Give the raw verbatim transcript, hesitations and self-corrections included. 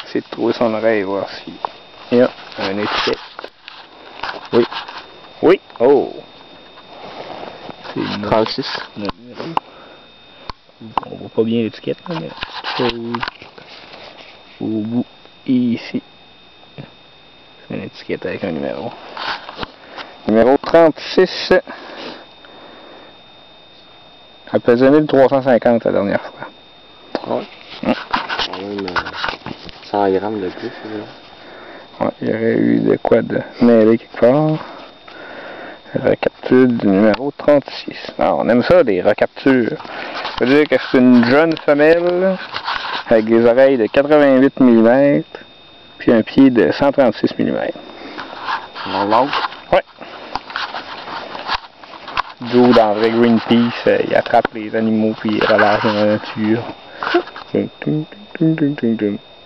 essayer de trouver son oreille, voir si il y a une étiquette. Oui. Oui. Oh. C'est une trente-six. notre numéro. On voit pas bien l'étiquette, mais une petite chose au bout ici. C'est une étiquette avec un numéro. Numéro trente-six. Elle pesait mille trois cent cinquante la dernière fois. Ouais. Hum. Quand même euh, cent grammes de plus. Là. Ouais, il y aurait eu de quoi de mêler quelque part. Recapture du numéro trente-six. Alors, on aime ça, des recaptures. Ça veut dire que c'est une jeune femelle avec des oreilles de quatre-vingt-huit millimètres puis un pied de cent trente-six millimètres. Dans l'autre? Ouais. Joe dans vrai Greenpeace, euh, il attrape les animaux puis il relâche dans la nature.